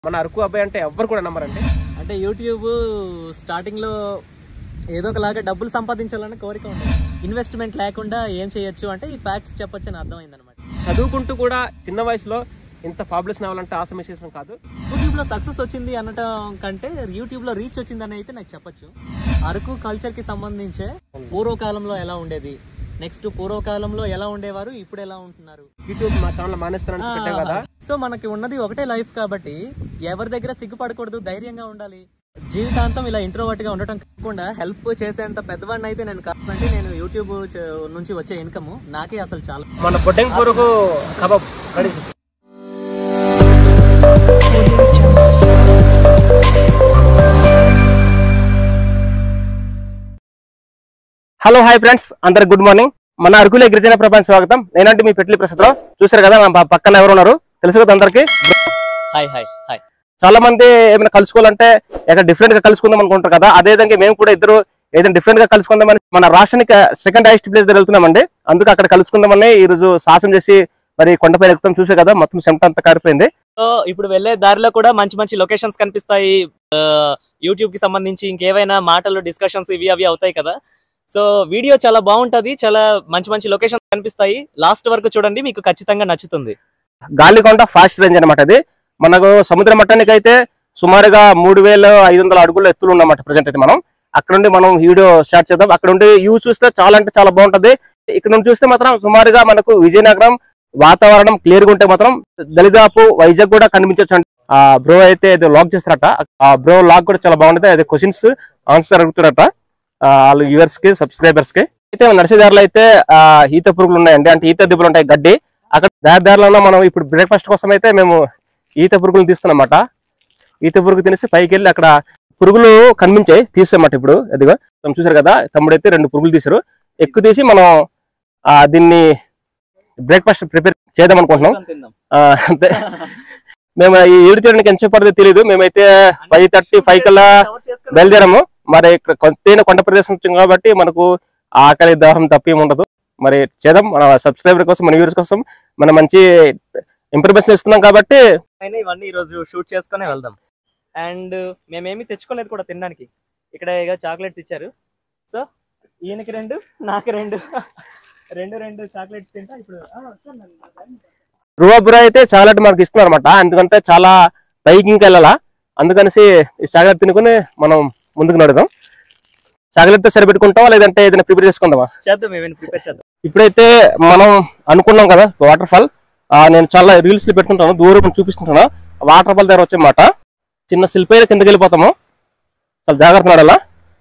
మన అరకు అబ్బాయి అంటే ఎవ్వరు కూడా నమ్మరండి. అంటే యూట్యూబ్ స్టార్టింగ్ లో ఏదో ఒకలాగా డబ్బులు సంపాదించాలని కోరిక ఉంటుంది. ఇన్వెస్ట్మెంట్ లేకుండా ఏం చేయొచ్చు అంటే ఈ ఫ్యాక్ట్స్ చెప్పొచ్చు అని అర్థమైంది అనమాట. చదువుకుంటూ కూడా చిన్న వయసులో ఇంత పాపులేషన్ అవ్వాలంటే ఆసమేసేసం కాదు. యూట్యూబ్ లో సక్సెస్ వచ్చింది అనటం కంటే యూట్యూబ్ లో రీచ్ వచ్చిందని అయితే నాకు చెప్పొచ్చు. అరకు కల్చర్ కి సంబంధించే పూర్వకాలంలో ఎలా ఉండేది, నెక్స్ట్ పూర్వకాలంలో ఎలా ఉండేవారు, ఇప్పుడు ఎలా ఉంటున్నారు. యూట్యూబ్ మా ఛానల్ మానేస్తారని పెట్టాం కదా. సో మనకి ఉన్నది ఒకటే లైఫ్ కాబట్టి ఎవరి దగ్గర సిగ్గుపడకూడదు, ధైర్యంగా ఉండాలి. జీవితాంతం ఇలా ఇంట్రోవర్ట్ గా ఉండటం కాకుండా హెల్ప్ చేసేంత పెద్దవాడిని అయితే నేను కాదంటే నేను యూట్యూబ్ నుంచి వచ్చే ఇన్కమ్ నాకే అసలు చాలా. మన బొడ్డెంగ్ పురుగు కబాబ్ కడి. హలో హాయ్ ఫ్రెండ్స్, అందరికి గుడ్ మార్నింగ్. మన అరకులే గిరిజన ప్రపంచ స్వాగతం. నేనంటే మీ పెట్లి ప్రసాద్ రావు. చూసారు కదా మన పక్కన ఎవరు ఉన్నారు, తెలుసు కదా అందరికి. Hi hi hi. చాలా మంది ఏమైనా కలుసుకోవాలంటే ఎక్కడ డిఫరెంట్ గా కలుసుకుందాం అనుకుంటారు కదా. అదే విధంగా మేము కూడా ఇద్దరు ఏదైనా డిఫరెంట్ గా కలుసుకుందామని మన రాష్ట్రానికి సెకండ్ హైయెస్ట్ ప్లేస్ దగ్గర వెళ్తున్నామండి. అందుకు అక్కడ కలుసుకుందామని ఈ రోజు సాహసం చేసి మరి కొండపై ఎక్కుతాం. చూసే కదా మొత్తం సెంట అంతా కారిపోయింది. సో ఇప్పుడు వెళ్లే దారిలో కూడా మంచి మంచి లొకేషన్స్ కనిపిస్తాయి. యూట్యూబ్ కి సంబంధించి ఇంకేవైనా మాటలు డిస్కషన్స్ ఇవి అవి అవుతాయి కదా. సో వీడియో చాలా బాగుంటది, చాలా మంచి మంచి లొకేషన్స్ కనిపిస్తాయి. లాస్ట్ వరకు చూడండి, మీకు ఖచ్చితంగా నచ్చుతుంది. గాలికొండ ఫాస్ట్ రేంజ్ అనమాట. అది మనకు సముద్ర మట్టానికి అయితే సుమారుగా 3500 అడుగుల ఎత్తులు ఉన్నమాట. ప్రజెంట్ అయితే మనం అక్కడ నుండి మనం వీడియో స్టార్ట్ చేద్దాం. అక్కడ నుండి వ్యూ చూస్తే చాలా అంటే చాలా బాగుంటది. ఇక్కడ నుండి చూస్తే మాత్రం సుమారుగా మనకు విజయనగరం వాతావరణం క్లియర్ గా ఉంటే మాత్రం దళిదాపు వైజాగ్ కూడా కనిపించవచ్చు. ఆ బ్రో అయితే ఏదో లాగ్ చేస్తారట. ఆ బ్రో లాగ్ కూడా చాలా బాగుంటది. అదే క్వశ్చన్స్ ఆన్సర్ అడుగుతారట వాళ్ళు వ్యూవర్స్ కి, సబ్స్క్రైబర్స్ కి. అయితే నడిచే దారిలో అయితే ఈత పురుగులు ఉన్నాయండి, అంటే ఈత దిబ్బలు ఉంటాయి గడ్డి. అక్కడ దారిలో మనం ఇప్పుడు బ్రేక్ఫాస్ట్ కోసం అయితే మేము ఈత పురుగులు తీస్తున్నమాట. ఈత పురుగు తినేసి పైకి వెళ్ళి అక్కడ పురుగులు కనిపించాయి, తీసామాట. ఇప్పుడు ఎదుగా చూసారు కదా, తమ్ముడైతే 2 పురుగులు తీసారు. ఎక్కువ తీసి మనం దీన్ని బ్రేక్ఫాస్ట్ ప్రిపేర్ చేద్దాం అనుకుంటున్నాం. అంతే. మేము ఈ ఈడు తీయడానికి ఎంత పడుతుందో తెలియదు. మేమైతే 5:35 కల్లా బయలుదేరాము. మరి కొంత కొండ ప్రదేశం వచ్చింది కాబట్టి మనకు ఆకలి దాహం తప్ప ఉండదు. మరి చేద్దాం. మన సబ్స్క్రైబర్ కోసం, మన వ్యూవర్స్ కోసం మనం మంచి ఇన్ఫర్మేషన్ ఇస్తున్నాం కాబట్టి ఇవన్నీ ఈ రోజు షూట్ చేసుకునే వెళ్దాం. అండ్ మేమేమి తెచ్చుకోలేదు కూడా తినడానికి. ఇక్కడ ఇక చాక్లెట్స్ ఇచ్చారు. సో ఈయనకి 2, నాకు 2 2 చాక్లెట్స్ తింటా. ఇప్పుడు రువాబురా అయితే చాక్లెట్ మనకి ఇస్తున్నారు అనమాట. ఎందుకంటే చాలా పైకి ఇంకా వెళ్ళాలా, అందుకనేసి ఈ చాక్లెట్ తినుకుని మనం ముందుకు నడుదాం. చాక్లెట్ తో సరిపెట్టుకుంటావా లేదంటే ఏదైనా ప్రిపేర్ చేసుకుందామా? చేద్దాం, ఏమైనా ప్రిపేర్ చేద్దాం. ఇప్పుడైతే మనం అనుకున్నాం కదా వాటర్ ఫాల్. నేను చాలా రీల్స్ లో పెట్టుకుంటాను, దూరం చూపిస్తుంటాను. వాటర్ ఫాల్ దగ్గర వచ్చేమాట చిన్న శిల్పైన కిందకి వెళ్ళిపోతాము. చాలా జాగ్రత్త నడాలా.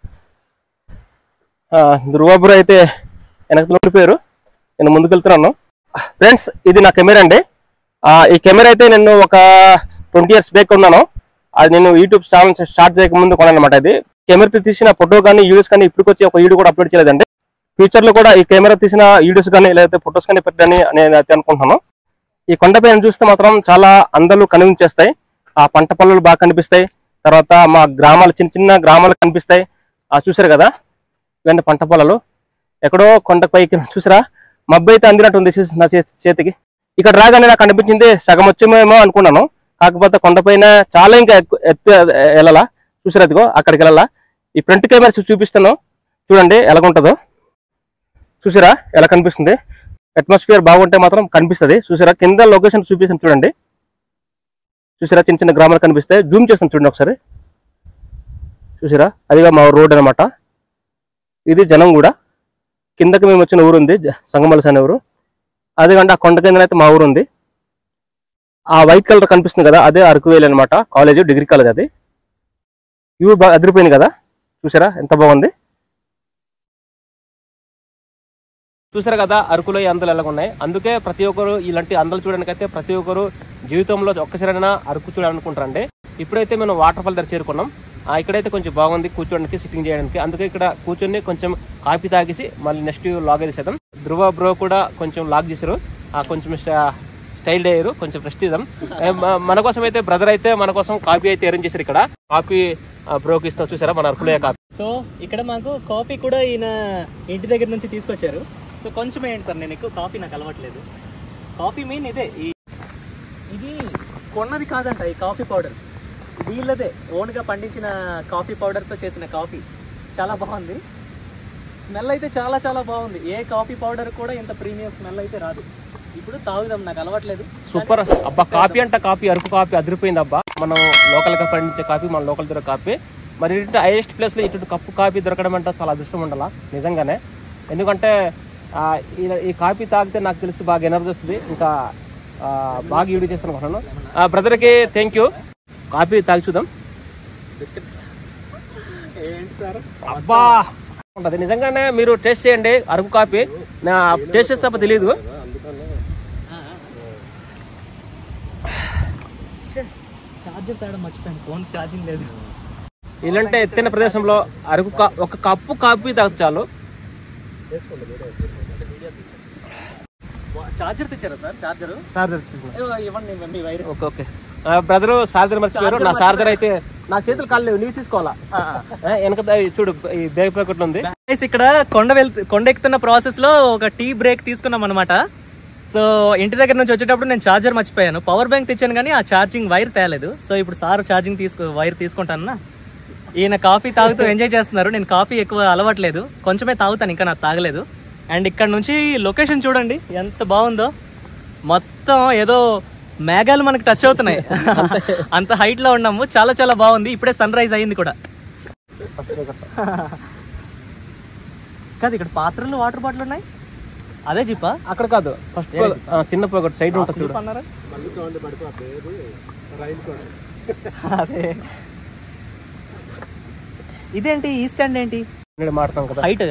రువాబురా అయితే వెనక నడిపోయారు, నేను ముందుకు వెళ్తున్నాను. ఫ్రెండ్స్, ఇది నా కెమెరా అండి. ఈ కెమెరా అయితే నేను ఒక 20 years బ్యాక్ ఉన్నాను. అది నేను యూట్యూబ్ ఛానల్ స్టార్ట్ చేయక ముందు కొన్నాను అనమాట. ఇది కెమెరా తీసిన ఫోటో కానీ వీడియోస్ కానీ ఇప్పటికొచ్చి ఒక వీడియో కూడా అప్లోడ్ చేయలేదండి. ఫ్యూచర్ లో కూడా ఈ కెమెరా తీసిన వీడియోస్ కానీ లేకపోతే ఫొటోస్ కానీ పెట్టని నేను అయితే అనుకుంటున్నాను. ఈ కొండపైన చూస్తే మాత్రం చాలా అందాలు కనిపించేస్తాయి. ఆ పంట పొలాలు బాగా కనిపిస్తాయి. తర్వాత మా గ్రామాలు, చిన్న చిన్న గ్రామాలు కనిపిస్తాయి. చూసారు కదా, ఇవన్నీ పంట పొలాలు. ఎక్కడో కొండ పైకి చూసారా, మబ్బు అయితే అందినట్టుంది నా చేతికి. ఇక్కడ రాగానే నాకు అనిపించింది సగం వచ్చేమేమో అనుకున్నాను. కాకపోతే కొండపైన చాలా ఇంకా ఎత్తు వెళ్ళాలా. చూసారా, అదిగో అక్కడికి వెళ్ళాలా. ఈ ఫ్రంట్ కెమెరా చూపిస్తాను, చూడండి ఎలాగుంటుందో. చూసారా ఎలా కనిపిస్తుంది. అట్మాస్ఫియర్ బాగుంటే మాత్రం కనిపిస్తుంది. చూసారా, కింద లొకేషన్ చూపిస్తాను చూడండి. చూసారా, చిన్న చిన్న గ్రామాలు కనిపిస్తాయి. జూమ్ చేస్తాను చూడండి ఒకసారి. చూసారా, అదిగా మా రోడ్ అనమాట. ఇది జనం కూడా. కిందకి మేము వచ్చిన ఊరు ఉంది, సంగమలస అనే ఊరు. అదేకంటే ఆ కొండ కింద అయితే మా ఊరు ఉంది. ఆ వైట్ కలర్ కనిపిస్తుంది కదా, అదే అరకువేలి అనమాట. College, degree college. అది ఇవి బాగా అదిరిపోయింది కదా. చూసారా ఎంత బాగుంది. చూసారు కదా అరకులో ఈ అందలు ఎలా ఉన్నాయి. అందుకే ప్రతి ఒక్కరు ఇలాంటి అందలు చూడడానికి అయితే ప్రతి ఒక్కరు జీవితంలో ఒక్కసారైనా అరకు చూడాలనుకుంటారండి. ఇప్పుడైతే మనం వాటర్ ఫాల్ దగ్గర చేరుకున్నాం. ఇక్కడైతే కొంచెం బాగుంది కూర్చోడానికి, సిట్టింగ్ చేయడానికి. అందుకే ఇక్కడ కూర్చొని కొంచెం కాఫీ తాగేసి మళ్ళీ నెక్స్ట్ లాగ్ అయితే చేద్దాం. ధ్రువ బ్రో కూడా కొంచెం లాగ్ చేశారు, కొంచెం స్టైల్ అయ్యారు, కొంచెం ప్రెస్టీజం. మన కోసం అయితే బ్రదర్ అయితే మన కోసం కాఫీ అయితే అరేంజ్ చేశారు. ఇక్కడ కాఫీ బ్రోకి ఇస్తాం. చూసారా మన అరకులే కాఫీ. సో ఇక్కడ మాకు కాఫీ కూడా ఈయన ఇంటి దగ్గర నుంచి తీసుకొచ్చారు. సో కొంచెం ఏంటి సార్, నేను ఎక్కువ కాఫీ నాకు అలవాట్లేదు. కాఫీ మెయిన్ ఇదే. ఇది కొన్నది కాదంట ఈ కాఫీ పౌడర్. వీళ్ళదే ఓన్గా పండించిన కాఫీ పౌడర్తో చేసిన కాఫీ. చాలా బాగుంది. స్మెల్ అయితే చాలా చాలా బాగుంది. ఏ కాఫీ పౌడర్ కూడా ఇంత ప్రీమియం స్మెల్ అయితే రాదు. ఇప్పుడు తాగుదాం, నాకు అలవాట్లేదు. సూపర్ అబ్బా. కాఫీ అంట కాఫీ, అరకు కాఫీ అదిరిపోయింది అబ్బా. మనం లోకల్గా పండించే కాఫీ, మన లోకల్ దొరికే కాఫీ. మరి ఇటు హైయెస్ట్ ప్లేస్లో ఇటు కప్పు కాఫీ దొరకడం అంటే చాలా అదృష్టం ఉండాలా నిజంగానే. ఎందుకంటే ఈ కాఫీ తాగితే నాకు తెలిసి బాగా ఎనర్జీ వస్తుంది, ఇంకా బాగా వీడియో చేస్తాను అనుకుంటున్నాను. బ్రదర్కి థ్యాంక్ యూ. కాఫీ తాగి చూద్దాం. ఏంటి సార్ అబ్బా ఉంటుంది నిజంగానే. మీరు టేస్ట్ చేయండి అరకు కాఫీ. నా టేస్ట్ చేస్తే తప్ప తెలియదు. ఛార్జర్ తేడం మర్చిపోయాను, ఫోన్ ఛార్జింగ్ లేదు. ఇలాంటి ఎత్తైన ప్రదేశంలో అరకు ఒక కప్పు కాఫీ తాగు చాలు. ఛార్జర్ తెచ్చారా సార్? చార్జర్ ఇవ్వండి మీ wire. Okay okay brother charger మర్చిపోయారు. నా చార్జర్ అయితే నా చేతులు కాళ్ళు నీవు తీసుకోవాలా. వెనక చూడు ఈ బ్యాగ్ ప్యాకెట్ ఉంది. ఇక్కడ కొండ ఎక్కుతున్న ప్రాసెస్ లో ఒక టీ బ్రేక్ తీసుకున్నాం అనమాట. సో ఇంటి దగ్గర నుంచి వచ్చేటప్పుడు నేను ఛార్జర్ మర్చిపోయాను. పవర్ బ్యాంక్ తెచ్చాను కానీ ఆ ఛార్జింగ్ వైర్ తేలేదు. సో ఇప్పుడు సార్ ఛార్జింగ్ వైర్ తీసుకుంటాను. ఈయన కాఫీ తాగుతూ ఎంజాయ్ చేస్తున్నారు. నేను కాఫీ ఎక్కువ అలవాట్లేదు, కొంచెమే తాగుతాను, ఇంకా నాకు తాగలేదు. అండ్ ఇక్కడ నుంచి లొకేషన్ చూడండి ఎంత బాగుందో. మొత్తం ఏదో మేఘాలు మనకు టచ్ అవుతున్నాయి, అంత హైట్ లో ఉన్నాము. చాలా చాలా బాగుంది. ఇప్పుడే సన్ రైజ్ అయింది కూడా. కాదు ఇక్కడ పాత్రలు, వాటర్ బాటిల్ ఉన్నాయి. అదే జిప్పా? అక్కడ కాదు, ఫస్ట్ చిన్న పోగొట్టు సైడ్ ఉంటుంది చూడు. అదే ఇదేంటి ఈ స్టాండ్ ఏంటి? మాడతాం కదా హైట్.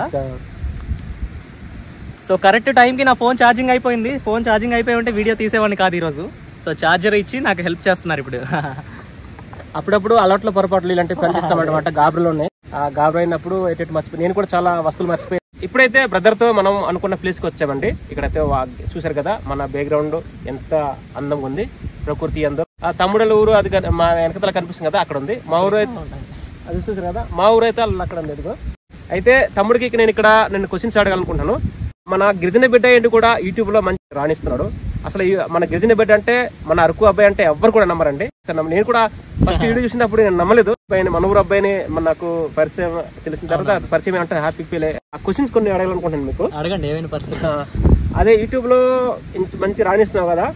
సో కరెక్ట్ టైంకి నా ఫోన్ ఛార్జింగ్ అయిపోయింది. ఫోన్ ఛార్జింగ్ అయిపోయి ఉంటే వీడియో తీసేవాడిని కాదు ఈరోజు. సో ఛార్జర్ ఇచ్చి నాకు హెల్ప్ చేస్తున్నారు ఇప్పుడు. అప్పుడప్పుడు అలవాట్లో పొరపాట్లు ఇలాంటివి పనిచేస్తామన్నమాట. గాబరులు ఉన్నాయి. ఆ గాబరు అయినప్పుడు ఎటు మర్చిపోయి నేను కూడా చాలా వస్తువులు మర్చిపోయి. ఇప్పుడైతే బ్రదర్తో మనం అనుకున్న ప్లేస్కి వచ్చామండి. ఇక్కడైతే చూసారు కదా మన బ్యాక్గ్రౌండ్ ఎంత అందంగా ఉంది, ప్రకృతి అందం. ఆ తమ్ముడల ఊరు అది మా వెనకతల కనిపిస్తుంది కదా, అక్కడ ఉంది. మా ఊరు అయితే అది చూసారు కదా, మా ఊరు అయితే అక్కడ ఉంది. ఎదుగో అయితే తమ్ముడికి నేను క్వశ్చన్స్ అడగాలనుకుంటున్నాను. మన గిరిజన బిడ్డ ఏంటి కూడా యూట్యూబ్ లో మంచి రాణిస్తున్నాడు. అసలు మన గిరిజన బిడ్డ అంటే మన అరకు అబ్బాయి అంటే ఎవ్వరు కూడా నమ్మరండి. నేను కూడా ఫస్ట్ వీడియో చూసినప్పుడు నేను నమ్మలేదు. మన ఊరు అబ్బాయిని నాకు పరిచయం తెలిసిన తర్వాత పరిచయం అంటే హ్యాపీ ఫీల్ అయ్యి. ఆ క్వశ్చన్స్ కొన్ని అడగాలనుకుంటున్నాను మీకు. అడగండి, ఏమైనా పరిచయం. అదే యూట్యూబ్ లో మంచి రాణిస్తున్నావు కదా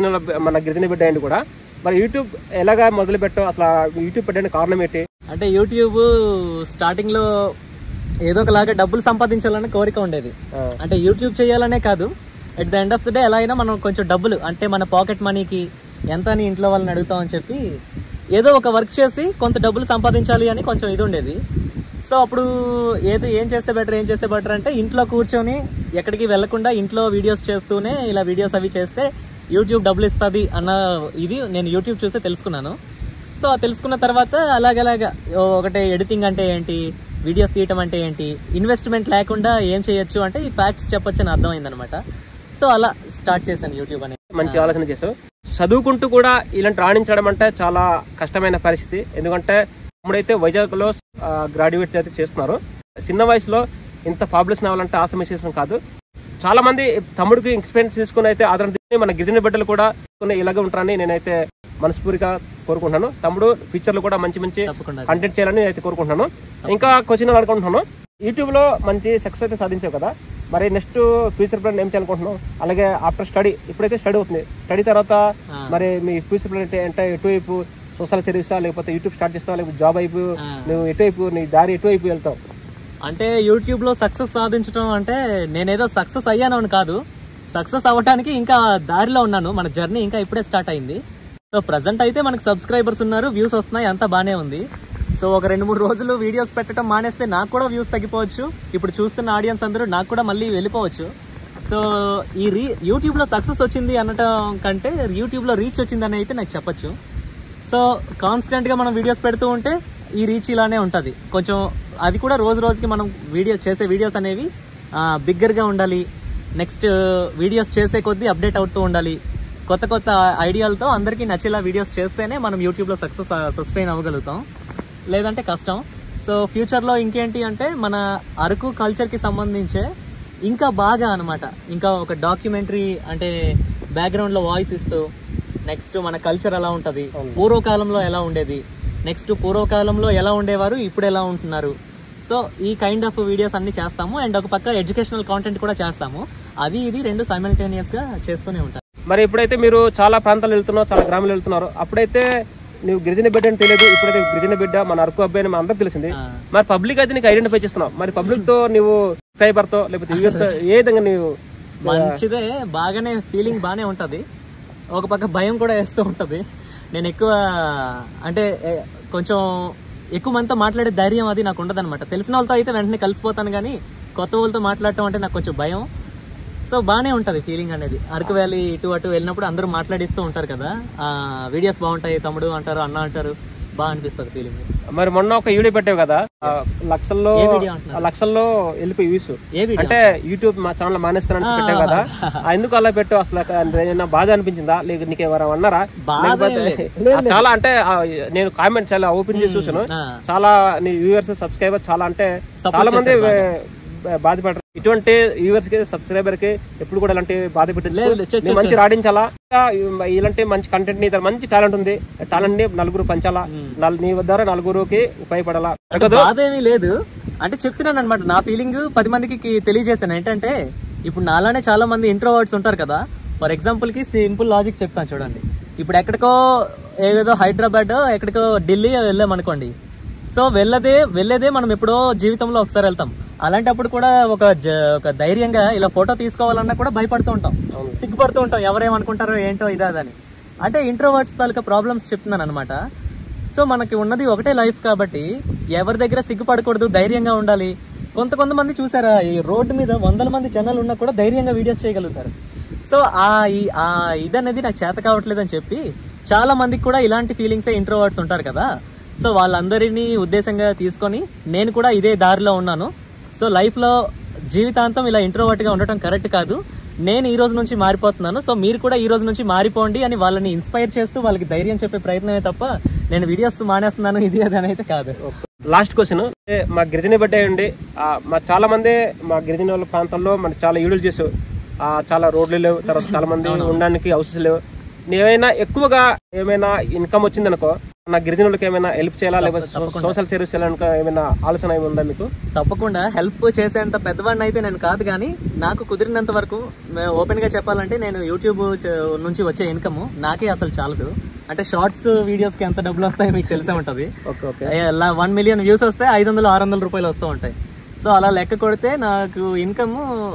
మన గిరిజన బిడ్డ ఏంటి కూడా. మరి యూట్యూబ్ ఎలాగా మొదలు పెట్టావు, అసలు యూట్యూబ్ పెట్టడానికి కారణం ఏంటి? అంటే యూట్యూబ్ స్టార్టింగ్ లో ఏదో ఒకలాగా డబ్బులు సంపాదించాలనే కోరిక ఉండేది. అంటే యూట్యూబ్ చేయాలనే కాదు, at the end of the day ఎలా అయినా మనం కొంచెం డబ్బులు అంటే మన పాకెట్ మనీకి ఎంత అని ఇంట్లో వాళ్ళని అడుగుతామని చెప్పి ఏదో ఒక వర్క్ చేసి కొంత డబ్బులు సంపాదించాలి అని కొంచెం ఇది ఉండేది. సో అప్పుడు ఏం చేస్తే బెటర్ అంటే ఇంట్లో కూర్చొని ఎక్కడికి వెళ్లకుండా ఇంట్లో వీడియోస్ చేస్తూనే ఇలా వీడియోస్ అవి చేస్తే యూట్యూబ్ డబ్బులు ఇస్తుంది అన్న ఇది నేను యూట్యూబ్ చూస్తే తెలుసుకున్నాను. సో తెలుసుకున్న తర్వాత అలాగలాగా ఒకటే ఎడిటింగ్ అంటే ఏంటి, వీడియోస్ తీయటం అంటే ఏంటి, ఇన్వెస్ట్మెంట్ లేకుండా ఏం చేయొచ్చు అంటే ఈ ఫ్యాక్ట్స్ చెప్పొచ్చు అని అర్థమైందనమాట. సో అలా స్టార్ట్ చేశాను యూట్యూబ్ అని. మంచి ఆలోచన చేసావు. చదువుకుంటూ కూడా ఇలాంటి రాణించడం అంటే చాలా కష్టమైన పరిస్థితి. ఎందుకంటే ఇప్పుడైతే వైజాగ్ లో గ్రాడ్యుయేట్ అయితే చేస్తున్నారు. చిన్న వయసులో ఇంత పాపులేషన్ అవ్వాలంటే ఆసమిసేషన్ కాదు. చాలా మంది తమ్ముడికి ఎక్స్పీరియన్స్ తీసుకుని అయితే ఆదరణ మన గిరిజన బిడ్డలు కూడా ఇలాగే ఉంటారని నేనైతే మనస్ఫూర్తిగా కోరుకుంటున్నాను. తమ్ముడు ఫ్యూచర్ లో కూడా మంచి కంటెంట్ చేయాలని అయితే కోరుకుంటున్నాను. ఇంకా క్వశ్చన్ అడుగుకుంటున్నాను. యూట్యూబ్ లో మంచి సక్సెస్ అయితే సాధించావు కదా, మరి నెక్స్ట్ ఫ్యూచర్ ప్లాన్ ఏం చేయాలనుకుంటున్నావు? అలాగే ఆఫ్టర్ స్టడీ, ఇప్పుడైతే స్టడీ అవుతుంది, స్టడీ తర్వాత మరి మీ ఫ్యూచర్ ప్లాన్ అంటే ఎటువైపు సోషల్ సర్వీసా, లేకపోతే యూట్యూబ్ స్టార్ట్ చేస్తావా, లేకపోతే జాబ్ అయిపో, నువ్వు ఎటువైపు నీ దారి ఎటువైపు వెళ్తావు? అంటే యూట్యూబ్ లో సక్సెస్ సాధించడం అంటే నేనేదో సక్సెస్ అయ్యాను అని కాదు, సక్సెస్ అవ్వడానికి ఇంకా దారిలో ఉన్నాను. మన జర్నీ ఇంకా ఇప్పుడే స్టార్ట్ అయింది. సో ప్రజెంట్ అయితే మనకు సబ్స్క్రైబర్స్ ఉన్నారు, వ్యూస్ వస్తున్నాయి, అంతా బాగానే ఉంది. సో ఒక 2-3 రోజులు వీడియోస్ పెట్టడం మానేస్తే నాకు కూడా వ్యూస్ తగ్గిపోవచ్చు. ఇప్పుడు చూస్తున్న ఆడియన్స్ అందరూ నాకు కూడా మళ్ళీ వెళ్ళిపోవచ్చు. సో ఈ యూట్యూబ్లో సక్సెస్ వచ్చింది అనటం కంటే యూట్యూబ్లో రీచ్ వచ్చిందని అయితే నాకు చెప్పచ్చు. సో కాన్స్టెంట్గా మనం వీడియోస్ పెడుతూ ఉంటే ఈ రీచ్ ఇలానే ఉంటుంది. కొంచెం అది కూడా రోజు రోజుకి మనం చేసే వీడియోస్ అనేవి బిగ్గర్గా ఉండాలి. నెక్స్ట్ వీడియోస్ చేసే కొద్దీ అప్డేట్ అవుతూ ఉండాలి. కొత్త కొత్త ఐడియాలతో అందరికీ నచ్చేలా వీడియోస్ చేస్తేనే మనం యూట్యూబ్లో సస్టైన్ అవ్వగలుగుతాం, లేదంటే కష్టం. సో ఫ్యూచర్లో ఇంకేంటి అంటే మన అరకు కల్చర్కి సంబంధించే ఇంకా బాగా అనమాట, ఇంకా ఒక డాక్యుమెంటరీ అంటే బ్యాక్గ్రౌండ్లో వాయిస్ ఇస్తూ నెక్స్ట్ మన కల్చర్ ఎలా ఉంటది, పూర్వకాలంలో ఎలా ఉండేది, నెక్స్ట్ పూర్వకాలంలో ఎలా ఉండేవారు, ఇప్పుడు ఎలా ఉంటున్నారు. సో ఈ కైండ్ ఆఫ్ వీడియోస్ అన్ని చేస్తాము. అండ్ ఒక పక్క ఎడ్యుకేషనల్ కాంటెంట్ కూడా చేస్తాము. అది ఇది రెండు సైమల్టేనియస్ గా చేస్తూనే ఉంటాం. మరి ఇప్పుడైతే మీరు చాలా ప్రాంతాలు వెళ్తున్నారు, చాలా గ్రామాలు వెళ్తున్నారు. అప్పుడైతే నువ్వు గిరిజన బిడ్డ అని తెలియదు, ఇప్పుడైతే గిరిజన బిడ్డ మన అరకు అబ్బాయి అని అందరికి తెలిసింది. మరి పబ్లిక్ అయితే నీకు ఐడెంటిఫై చేస్తున్నావు. మరి పబ్లిక్ తో నువ్వు సబ్స్క్రైబర్ తో లేకపోతే వ్యూవర్స్ ఏ విధంగా నువ్వు? మంచిదే, బాగానే ఫీలింగ్ బాగానే ఉంటది. ఒక పక్క భయం కూడా వేస్తూ ఉంటది. నేను ఎక్కువ అంటే కొంచెం ఎక్కువ మందితో మాట్లాడే ధైర్యం అది నాకు ఉండదు అనమాట. తెలిసిన వాళ్ళతో అయితే వెంటనే కలిసిపోతాను, కానీ కొత్త వాళ్ళతో మాట్లాడటం అంటే నాకు కొంచెం భయం. సో బాగానే ఉంటుంది ఫీలింగ్ అనేది. అరకు వ్యాలీ ఇటు అటు వెళ్ళినప్పుడు అందరూ మాట్లాడిస్తూ ఉంటారు కదా, వీడియోస్ బాగుంటాయి తమ్ముడు అంటారు, అన్న అంటారు, బాగా అనిపిస్తుంది ఫీలింగ్. మరి మొన్న ఒక వీడియో పెట్టావు కదా, లక్షల్లో వెళ్ళిపోయి వ్యూస్, అంటే యూట్యూబ్ మా ఛానల్ మానేస్తానని పెట్టావు కదా, ఎందుకు అలా పెట్టావు? అసలు బాధ అనిపించిందా, లేక నీకు ఎవరు అన్నారా? చాలా అంటే నేను కామెంట్ చాలా ఓపెన్ చేసి చూసాను, చాలా నీ వ్యూవర్స్ సబ్స్క్రైబర్ చాలా అంటే చాలా మంది బాధపడరు. ఇటువంటి వ్యూవర్స్ కి సబ్స్క్రైబర్ కి ఎప్పుడు కూడా ఇలాంటి బాధ పెట్టించు, మంచి రాడించాలా, ఇలాంటి మంచి కంటెంట్ నీ మంచి టాలెంట్ ఉంది, టాలెంట్ ని నలుగురు పంచాలా, నీ ద్వారా నలుగురికి ఉపయోగపడాలా. బాధేమీ లేదు అంటే చెప్తున్నాను అనమాట. నా ఫీలింగ్ 10 మందికి తెలియజేస్తాను. ఏంటంటే ఇప్పుడు నాలానే చాలా మంది ఇంట్రోవర్ట్స్ ఉంటారు కదా. ఫర్ ఎగ్జాంపుల్ కి సింపుల్ లాజిక్ చెప్తాను చూడండి. ఇప్పుడు ఎక్కడికో ఏదో హైదరాబాద్ ఎక్కడికో ఢిల్లీ వెళ్ళామనుకోండి. సో వెళ్ళేదే మనం ఎప్పుడో జీవితంలో ఒకసారి వెళ్తాం. అలాంటప్పుడు కూడా ఒక ధైర్యంగా ఇలా ఫోటో తీసుకోవాలన్నా కూడా భయపడుతూ ఉంటాం, సిగ్గుపడుతూ ఉంటాం, ఎవరేమనుకుంటారో ఏంటో ఇదని. అంటే ఇంట్రోవర్ట్స్ తాలూకా ప్రాబ్లమ్స్ చెప్తున్నాను అనమాట. సో మనకి ఉన్నది ఒకటే లైఫ్ కాబట్టి ఎవరి దగ్గర సిగ్గుపడకూడదు, ధైర్యంగా ఉండాలి. కొంతమంది చూసారా, ఈ రోడ్డు మీద 100 మంది జనాలు ఉన్నా కూడా ధైర్యంగా వీడియోస్ చేయగలుగుతారు. సో ఇదనేది నాకు చేత కావట్లేదు అని చెప్పి చాలా మందికి కూడా ఇలాంటి ఫీలింగ్సే ఇంట్రోవర్ట్స్ ఉంటారు కదా. సో వాళ్ళందరినీ ఉద్దేశంగా తీసుకొని నేను కూడా ఇదే దారిలో ఉన్నాను. సో లైఫ్లో జీవితాంతం ఇలా ఇంట్రోవర్ట్గా ఉండటం కరెక్ట్ కాదు. నేను ఈ రోజు నుంచి మారిపోతున్నాను. సో మీరు కూడా ఈ రోజు నుంచి మారిపోండి అని వాళ్ళని ఇన్స్పైర్ చేస్తూ వాళ్ళకి ధైర్యం చెప్పే ప్రయత్నమే తప్ప నేను వీడియోస్ మానేస్తున్నాను ఇది అది అయితే కాదు. లాస్ట్ క్వశ్చన్, మా గిరిజన బిడ్డ అండి, మా చాలా మంది మా గిరిజన వాళ్ళ ప్రాంతంలో మనకి చాలా వీడియోలు చేసావు, చాలా రోడ్లు లేవు, తర్వాత చాలా మంది ఉండడానికి హౌసెస్ లేవు. ఎక్కువగా ఏమైనా ఇన్కమ్ వచ్చిందనుకో నా గిరిజనులకు ఏమైనా హెల్ప్ చేయాలా, లేకపోతే సోషల్ సర్వీస్ చేయాలనుకో ఏమైనా ఆలోచన ఉందా మీకు? తప్పకుండా హెల్ప్ చేసేంత పెద్దవాడిని అయితే నేను కాదు, కానీ నాకు కుదిరినంత వరకు ఓపెన్ గా చెప్పాలంటే నేను యూట్యూబ్ నుంచి వచ్చే ఇన్కమ్ నాకే అసలు చాలదు. అంటే షార్ట్స్ వీడియోస్ కి ఎంత డబ్బులు వస్తాయో మీకు తెలిసే ఉంటది. 1 మిలియన్ వ్యూస్ వస్తే 500-600 రూపాయలు వస్తూ ఉంటాయి. సో అలా లెక్క కొడితే నాకు ఇన్కమ్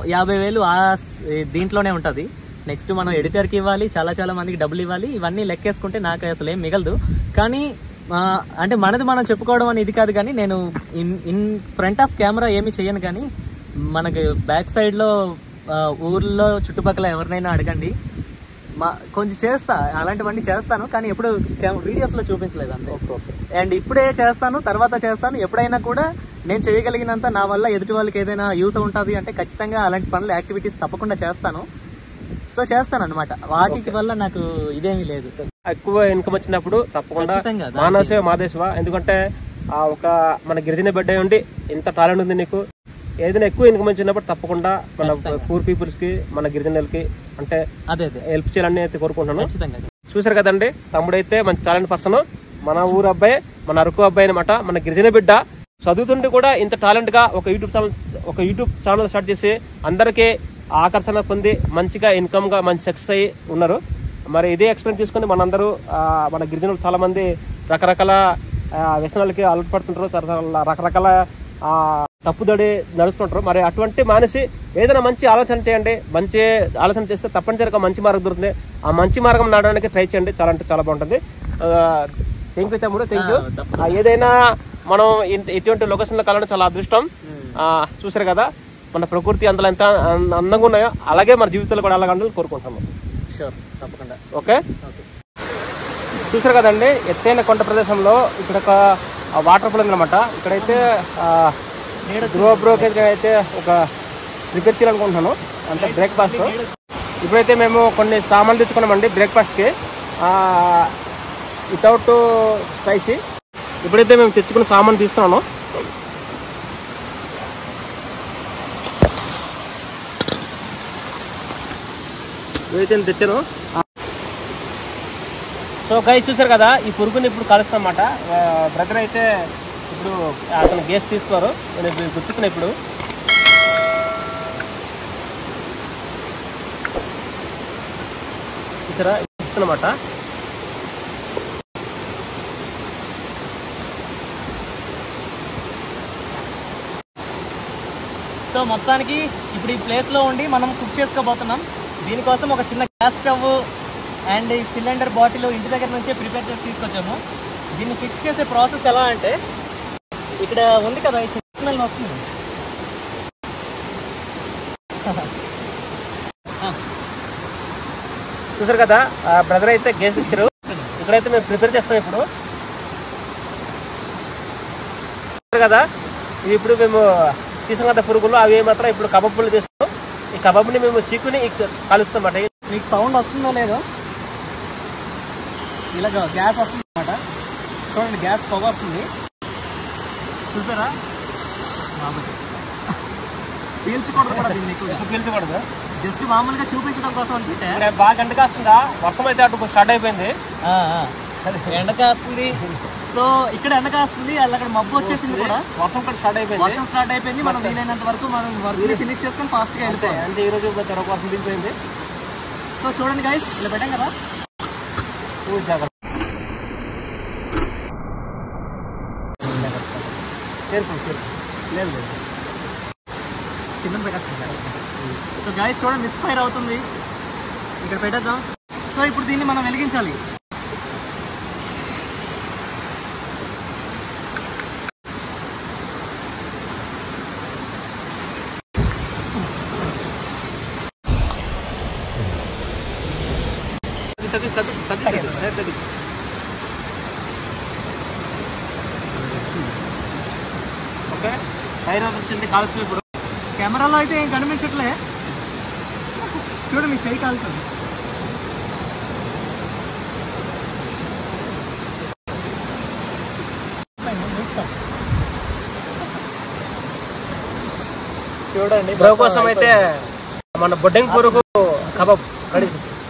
50,000 దీంట్లోనే ఉంటది. నెక్స్ట్ మనం ఎడిటర్కి ఇవ్వాలి, చాలా మందికి డబ్బులు ఇవ్వాలి. ఇవన్నీ లెక్కేసుకుంటే నాకు అసలు ఏం మిగలదు. కానీ అంటే మనది మనం చెప్పుకోవడం అని ఇది కాదు, కానీ నేను ఇన్ ఫ్రంట్ ఆఫ్ కెమెరా ఏమి చేయను. కానీ మనకి బ్యాక్ సైడ్లో ఊర్లో చుట్టుపక్కల ఎవరినైనా అడగండి, కొంచెం చేస్తా, అలాంటివన్నీ చేస్తాను. కానీ ఎప్పుడు వీడియోస్లో చూపించలేదు అంతే. అండ్ ఇప్పుడే చేస్తాను, తర్వాత చేస్తాను. ఎప్పుడైనా కూడా నేను చేయగలిగినంత నా వల్ల ఎదుటి వాళ్ళకి ఏదైనా యూస్ ఉంటుంది అంటే ఖచ్చితంగా అలాంటి పనులు, యాక్టివిటీస్ తప్పకుండా చేస్తాను. సో చేస్తాను అనమాట. వాటి వల్ల నాకు ఇదేమీ లేదు. ఎక్కువ ఇన్కమ్ వచ్చినప్పుడు తప్పకుండా మానసేవ మాదేశవా, ఎందుకంటే ఒక మన గిరిజన బిడ్డ ఉండి ఇంత టాలెంట్ ఉంది నీకు, ఏదైనా ఎక్కువ ఇన్కమ్ వచ్చినప్పుడు తప్పకుండా మన పూర్ పీపుల్స్ కి, మన గిరిజనులకి అంటే అదే హెల్ప్ చేయాలని అయితే కోరుకుంటున్నాను. చూసారు కదండి, తమ్ముడైతే మంచి టాలెంట్ పర్సన్, మన ఊరు అబ్బాయి, మన అరకు అబ్బాయి అనమాట, మన గిరిజన బిడ్డ. చదువుతుంటే కూడా ఇంత టాలెంట్ గా ఒక యూట్యూబ్ ఛానల్ స్టార్ట్ చేసి అందరికీ ఆకర్షణ పొంది మంచిగా ఇన్కమ్ గా మంచి సక్సెస్ అయ్యి ఉన్నారు. మరి ఇదే ఎక్స్పీరియన్స్ తీసుకుని మనందరూ మన గిరిజనులు చాలా మంది రకరకాల వ్యసనాలకి అలవాటు పడుతుంటారు, రకరకాల తప్పుదడి నడుస్తుంటారు. మరి అటువంటి మానేసి ఏదైనా మంచి ఆలోచన చేయండి. మంచి ఆలోచన చేస్తే తప్పనిసరిగా మంచి మార్గం దొరుకుతుంది. ఆ మంచి మార్గం నడవడానికి ట్రై చేయండి, చాలా అంటే చాలా బాగుంటుంది. థ్యాంక్ యూ తమ్ముడు, థ్యాంక్ యూ. ఏదైనా మనం ఇటువంటి లొకేషన్లో కలవడం చాలా అదృష్టం. చూసారు కదా మన ప్రకృతి అందులో ఎంత అందంగా ఉన్నాయో అలాగే మన జీవితంలో కూడా అలాగే ఉండాలని కోరుకుంటాము. షూర్, తప్పకుండా. ఓకే, చూసారు కదండి, ఎత్తైన కొండ ప్రదేశంలో ఇక్కడ ఒక వాటర్ ఫాల్ ఉందన్నమాట. ఇక్కడైతే బ్రోకేజ్ అయితే ఒక ప్రిపేర్ చేయాలనుకుంటున్నాను, అంటే బ్రేక్ఫాస్ట్. ఇప్పుడైతే మేము కొన్ని సామాన్లు తెచ్చుకున్నామండి బ్రేక్ఫాస్ట్కి, వితౌట్ స్పైసీ. ఇప్పుడైతే మేము తెచ్చుకున్న సామాన్ తీస్తున్నాను. ఇవైతే నేను తెచ్చాను. సో గైస్ చూసారు కదా, ఈ పురుగుని ఇప్పుడు కలుస్తాం అన్నమాట. బ్రదర్ అయితే ఇప్పుడు అతను గ్యాస్ తీసుకోరు, నేను ఇప్పుడు గుర్తుకున్నా. ఇప్పుడు చూసారా ఇస్తున్నమాట. సో మొత్తానికి ఇప్పుడు ఈ ప్లేస్లో ఉండి మనం కుక్ చేసుకోబోతున్నాం. దీనికోసం ఒక చిన్న గ్యాస్ స్టవ్ అండ్ ఈ సిలిండర్ బాటిల్ ఇంటి దగ్గర నుంచే ప్రిపేర్ చేసి తీసుకొచ్చాము. దీన్ని ఫిక్స్ చేసే ప్రాసెస్ ఎలా అంటే, ఇక్కడ ఉంది కదా ఈ స్మెల్ వస్తుంది. చూసారు కదా, బ్రదర్ అయితే గ్యాస్ ఇచ్చారు. ఇక్కడైతే మేము ప్రిపేర్ చేస్తాం ఇప్పుడు. కదా ఇది ఇప్పుడు మేము తీసాం కదా పురుగులు, అవి మాత్రం ఇప్పుడు కబాబులు చేస్తాం. ఈ కబాబ్ని మేము చిక్కుని కలుస్తాం అన్నమాట. మీకు సౌండ్ వస్తుందో లేదో, ఇలాగ గ్యాస్ వస్తుంది అన్నమాట. చూడండి, గ్యాస్ పొగ వస్తుంది చూసారా. పీల్చకూడదు కూడా, దీన్ని ఎక్కువగా పీల్చకూడదు, జస్ట్ మామూలుగా చూపించడం కోసం అనుకుంటే. బాగా ఎండ కాస్తుందా, వర్షం అయితే అటు స్టార్ట్ అయిపోయింది. ఎండ కాస్తుంది. సో ఇక్కడ ఎండ కాస్తుంది, అక్కడ మబ్బు వచ్చేసింది కూడా, వర్షం కూడా స్టార్ట్ అయిపోయింది. వర్షం స్టార్ట్ అయిపోయింది. మనం వీలైనంత వరకు మనం వర్క్ ఫినిష్ చేసుకొని ఫాస్ట్గా వెళ్ళిపోయాం. అంటే ఈ రోజు వర్షం దిగిపోయింది. సో చూడండి గైస్, ఇలా పెట్టాం కదా, జాగ్రత్త లేదు కింద పెట్టేస్తాం. సో గైస్ చూడండి, మిస్ఫైర్ అవుతుంది. ఇక్కడ పెట్టేద్దాం. సో ఇప్పుడు దీన్ని మనం వెలిగించాలి. ఓకే, టైర్ వచ్చింది కాల్స్తుంది. ఇప్పుడు కెమెరాలో అయితే ఏం కనిపించట్లే, చూడండి మీకు చెయ్యి కాలుతుంది. చూడండి బ్రో కోసం అయితే మన బొడ్డెంగ్ పురుగు కబాబ్ రెడీ.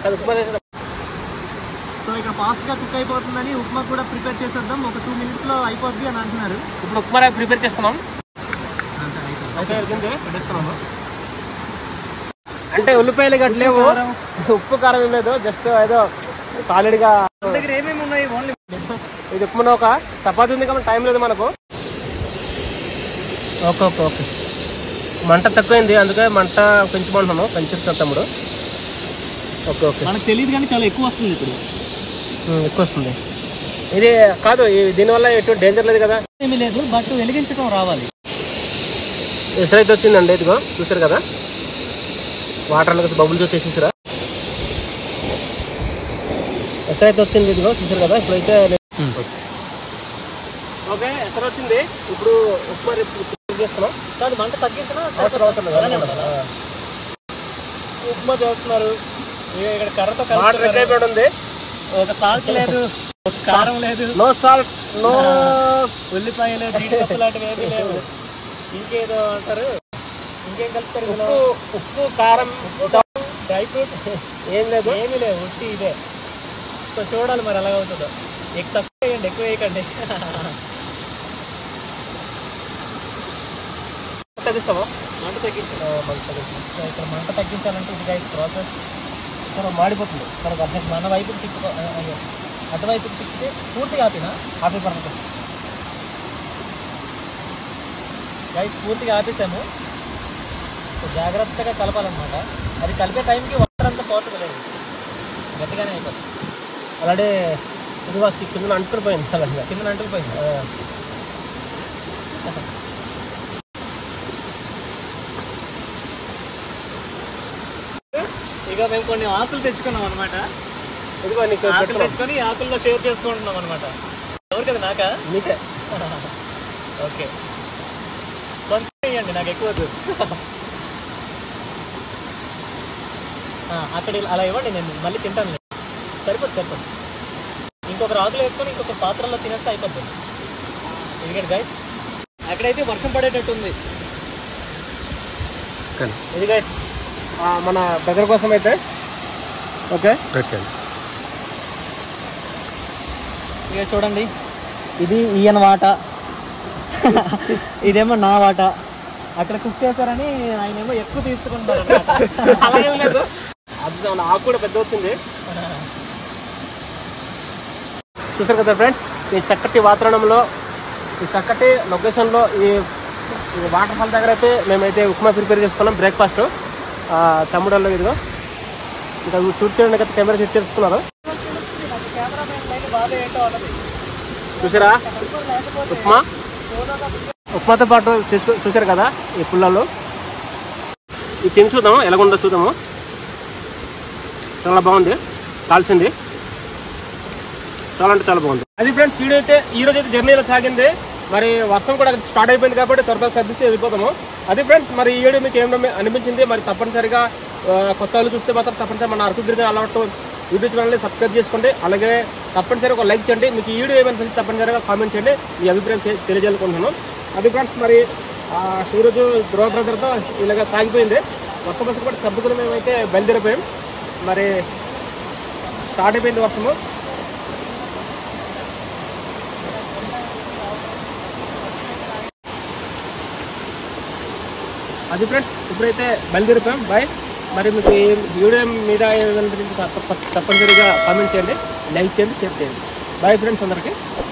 సో ఇక్కడ ఫాస్ట్గా కుక్ అయిపోతుందని ఉప్మా కూడా ప్రిపేర్ చేసేద్దాం. ఒక 2 minutesలో అయిపోద్ది అని అంటున్నారు. ఇప్పుడు ఉప్మా ప్రిపేర్ చేస్తున్నాం. పెట్టేస్తున్నాము. అంటే ఉల్లిపాయలు గట్ట లేవు, ఉప్పు కారం ఏం లేదు, జస్ట్ ఏదో సాలిడ్గా. దగ్గర ఏమేమి ఉన్నాయి, ఓన్లీ ఇది ఉప్మా ఒక చపాతి ఉంది కాబట్టి టైం లేదు మనకు. ఓకే ఓకే ఓకే, మంట తక్కువైంది అందుకే మంట పెంచుకుంటున్నాము, పెంచుతాం తమ్ముడు. ఓకే ఓకే, మనకు తెలియదు కానీ చాలా ఎక్కువ వస్తుంది. ఇప్పుడు ఎక్కువ వస్తుంది. ఇది కాదు, దీనివల్ల ఎటు డేంజర్ లేదు కదా. ఏమీ లేదు, బట్ వెలిగించడం రావాలి. ఎసరైతే వచ్చిందండి, ఇదిగో చూసారు కదా, వాటర్ అనేది బబుల్స్ వచ్చేసేసారా. ఎసరైతే వచ్చింది, ఇదిగో చూసారు కదా. ఇప్పుడైతే ఓకే ఎసరు వచ్చింది. ఇప్పుడు ఉప్మా చేస్తున్నాం. కాదు, మంట తగ్గించినా ఉప్మా చేస్తున్నారు. ఇక్కడ కర్రతో వాటర్ ఉంది, ఒక సాల్ట్ లేదు, ఒక కారం లేదు, నో సాల్ట్, నో ఉల్లిపాయలు, జీడిపప్పు లాంటివి ఏమీ లేవు. ఇంకేదో అంటారు, ఇంకేం కలుపుతారు? ఉప్పు కారం, డ్రై ఫ్రూట్స్ ఏం లేదు, ఏమీ లేవు, ఉట్టి ఇదే. సో చూడాలి మరి ఎలాగ అవుతుందో. తక్కువ వేయండి, ఎక్కువ వేయకండి. తగ్గిస్తావా? మంట తగ్గించాలి. సో ఇక్కడ మంట తగ్గించాలంటే ఇది గైస్ ప్రాసెస్. మాడిపోతుంది. మన వైపుకి తిప్పుకో, అటువైపుకి తిప్పితే పూర్తిగా ఆపినా ఆపేపడుతుంది. గైస్ పూర్తిగా ఆపేసాము. సో జాగ్రత్తగా కలపాలన్నమాట. అది కలిపే టైంకి వాటర్ అంతా పోతలేదు, గట్టిగానే అయిపోతుంది. అలాగే ఇది కింద అంటుకుపోయింది, కింద అంటుకుపోయింది. ఇక మేము కొన్ని ఆకులు తెచ్చుకున్నాం అనమాట. ఇదిగో నీకు ఆకులు తెచ్చుకొని ఆకుల్లో షేర్ చేసుకుంటున్నాం అనమాట. ఎవరు కదా, నాకా? నీకే. ఓకే, కొంచెం వేయండి, నాకు ఎక్కువ వద్దు. అక్కడ అలా ఇవ్వండి, నేను మళ్ళీ తింటాను. సరిపోదు. ఇంకొక ఆకులు వేసుకొని ఇంకొక పాత్రలో తినేస్తే అయిపోతుంది. ఎందుకంటే గైస్ అక్కడైతే వర్షం పడేటట్టుంది. ఇది గైస్ మన బ్రదర్ కోసం అయితే ఓకే పెట్టండి. ఇక చూడండి, ఇది ఈయన వాట, ఇదేమో నా వాట. అక్కడ కుక్ చేశారని ఆయన ఏమో ఎక్కువ తీసుకుంటారు. అలాగే లేదు, అది ఆకు కూడా పెద్ద వచ్చింది. చూసారు కదా ఫ్రెండ్స్, ఈ చక్కటి వాతావరణంలో, ఈ చక్కటి లొకేషన్లో, ఈ వాటర్ ఫాల్ దగ్గర అయితే మేమైతే ఉప్మా ప్రిపేర్ చేసుకున్నాం బ్రేక్ఫాస్ట్. తమ్ముడల్లో ఇదిగో ఇంకా చూడండి కదా, కెమెరా షూట్ చేసుకున్నారు. చూసారా ఉప్మాతో పాటు చూసారు కదా ఈ పుల్లలు. ఇది తిని చూద్దాము ఎలాగుందో చూద్దాము. చాలా బాగుంది, కాల్చింది చాలా అంటే చాలా బాగుంది. అది ఫ్రెండ్స్, వీడియో అయితే ఈ రోజు అయితే జర్నీలో సాగింది. మరి వర్షం కూడా స్టార్ట్ అయిపోయింది కాబట్టి త్వరగా సర్వీస్ వెళ్ళిపోతాము. అది ఫ్రెండ్స్, మరి ఈ వీడియో మీకు ఏమైనా అనిపించింది? మరి తప్పనిసరిగా కొత్త వాళ్ళు చూస్తే మాత్రం తప్పనిసరిగా మన అరకు గిరిజన అలవాటు యూట్యూబ్ ఛానల్ని సబ్స్క్రైబ్ చేసుకోండి. అలాగే తప్పనిసరిగా ఒక లైక్ చేయండి. మీకు ఈ వీడియో ఏమైనా తప్పనిసరిగా కామెంట్ చేయండి, మీ అభిప్రాయం తెలియజేయాలనుకుంటున్నాను. అది ఫ్రెండ్స్, మరి ఈరోజు ధ్రువ బ్రదర్తో ఇలాగ సాగిపోయింది. వర్షం వస్తే కూడా సర్దుకుని మేమైతే బయలుదేరిపోయాం. మరి స్టార్ట్ అయిపోయింది వర్షము. అది ఫ్రెండ్స్, ఇప్పుడైతే బయలుదేరిపోయాం. బాయ్. మరి మీకు ఈ వీడియో మీద తప్పనిసరిగా కామెంట్ చేయండి, లైక్ చేయండి, షేర్ చేయండి. బాయ్ ఫ్రెండ్స్ అందరికీ.